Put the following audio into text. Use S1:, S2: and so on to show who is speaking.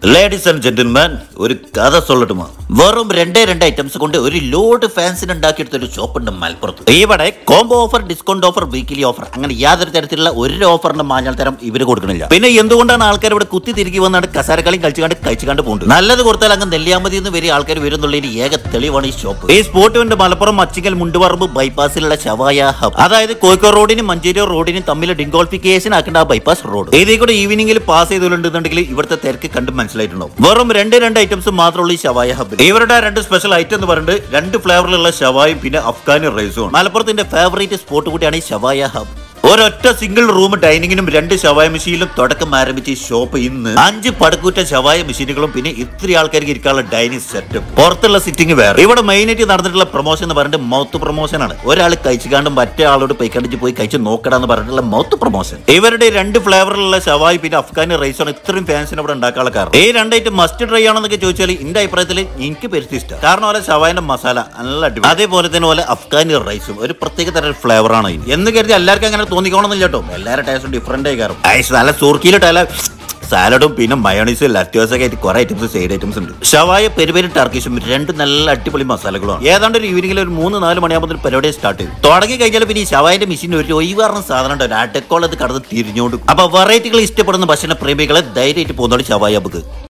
S1: Ladies and gentleman, ഒരു കഥ சொல்லட்டுமா? വെറും രണ്ടേ ഐറ്റംസ് കൊണ്ട് ഒരു ലോഡ് ഫാൻസിന് ഉണ്ടാക്കിയെടുത്ത ഒരു ഷോപ്പ് ഉണ്ട് മലപ്പുറത്ത്. ഇവിടെ combo offer, discount offer, weekly offer, അങ്ങനെ യാതൊരു തരത്തിലുള്ള ഒരു ഓഫറിന്റെ മാഞ്ഞാൽ തരം ഇവര് കൊടുക്കണില്ല. പിന്നെ എന്തുകൊണ്ടാണ് ആൾക്കാർ ഇവിടെ കുത്തി തിരികെ വന്നാണ് കസാരക്കളി കഴിച്ചുകാണ്ട് പോകുന്നത്? നല്ലത് കൊടുത്താൽ അങ്ങ് നെല്ലിയാമ്പതി എന്ന് വരെ ആൾക്കാർ വരുന്നുള്ളതിന് ഏക തെളിവാണ് ഈ ഷോപ്പ്. ഈ സ്പോട്ട് മലപ്പുറം അച്ചിങ്ങൽ മുണ്ടുപറമ്പ് ബൈപ്പാസിലുള്ള ഷവായ ഹബ്, അതായത് കോഴിക്കോട് റോഡിനും മഞ്ചേരി റോഡിനും തമ്മിൽ ഡിങ്കോൾഫിക്കേഷൻ ആക്കേണ്ട ആ ബൈപ്പാസ് റോഡ്. ഇതിൽ കൂടെ ഈവനിംഗിൽ പാസ് ചെയ്തുകൊണ്ടുണ്ടെങ്കിൽ ഇവിടുത്തെ തിരക്ക് കണ്ട് മനസ്സിലായിട്ടുണ്ടാവും. വെറും രണ്ട് ഐറ്റംസ് മാത്രമുള്ള ഈ ഷവായ ഹബ്. ഇവരുടെ രണ്ട് സ്പെഷ്യൽ ഐറ്റം എന്ന് പറയുന്നത് രണ്ട് ഫ്ലേവറിലുള്ള ഷവായും പിന്നെ അഫ്ഗാനി റൈസും. മലപ്പുറത്തിന്റെ ഫേവറേറ്റ് സ്പോട്ട് കൂടിയാണ് ഈ ഷവായ ഹബ്. ഒരൊറ്റ സിംഗിൾ റൂം ഡൈനിങ്ങിനും 2 ഷവായ മെഷീനിലും തുടക്കം ആരംഭിച്ച ഈ ഷോപ്പ് ഇന്ന് 5 പടുക്കൂറ്റ ഷവായ മെഷീനുകളും പിന്നെ ഇത്ര ആൾക്കാർക്ക് ഇരിക്കാനുള്ള ഡൈനിങ് സെറ്റും പുറത്തുള്ള സിറ്റിംഗ് വേറെ. ഇവിടെ മെയിനായിട്ട് നടന്നിട്ടുള്ള പ്രൊമോഷൻ എന്ന് പറഞ്ഞിട്ട് മൗത്ത് പ്രൊമോഷൻ ആണ്. ഒരാൾ കഴിച്ചുകാണ്ടും മറ്റേ ആളോട് പൈക്കണ്ടിച്ച് പോയി കഴിച്ച് നോക്കടാന്ന് പറഞ്ഞിട്ടുള്ള മൗത്ത് പ്രൊമോഷൻ. ഇവരുടെ 2 ഫ്ലേവറിലുള്ള ഷവായി പിന്നെ അഫ്ഗാനി റൈസാണ് ഇത്രയും ഫാൻസിന് ഇവിടെ ഉണ്ടാക്കാനുള്ള കാരണം. ഈ 2 ഐറ്റം മസ്റ്റ് ട്രൈ ആണെന്നൊക്കെ ചോദിച്ചാൽ എന്റെ അഭിപ്രായത്തിൽ എനിക്ക് പെരുത്തി ഇഷ്ടം. കാരണം പോലെ ഷവായന്റെ മസാല നല്ല അടിപൊളി, അതേപോലെ തന്നെ പോലെ അഫ്ഗാനി റൈസും ഒരു പ്രത്യേക തരം ഫ്ലേവർ ആണ് എന്ന് കരുതി എല്ലാവർക്കും അങ്ങനെ തോന്നിക്കോണമെന്നില്ല കേട്ടോ. എല്ലാവരുടെ ടേസ്റ്റും ഡിഫറെന്റ് ആയി കാരണം നല്ല സുർക്കിയിലിട്ടല്ല സാലഡും പിന്നെ മയോണീസ് ലറ്റോസൊക്കെ ആയിട്ട് കുറെ ഐറ്റംസ് സൈഡ് ഐറ്റംസ് ഉണ്ട്. ഷവായ പെരുപേരും ടർക്കിഷും 2 നല്ല അടിപൊളി മസാലകളാണ്. ഏതാണ്ട് ഒരു ഈവനിംഗിൽ ഒരു 3-4 മണിയാകുമ്പോൾ പരിപാടി സ്റ്റാർട്ട് ചെയ്യും. തുടങ്ങി കഴിഞ്ഞാൽ പിന്നെ ഈ ഷവായന്റെ മെഷീൻ ഒരു ഒഴിവാറുന്ന സാധനം ഉണ്ട്, ഒരു അടക്കോളത് കടന്ന് തിരിഞ്ഞോണ്ട്. അപ്പൊ വെറൈറ്റികൾ ഇഷ്ടപ്പെടുന്ന ഭക്ഷണ പ്രേമികളെ ധൈര്യമായിട്ട് പോകുന്നതാണ് ഷവായ ബുക്ക്.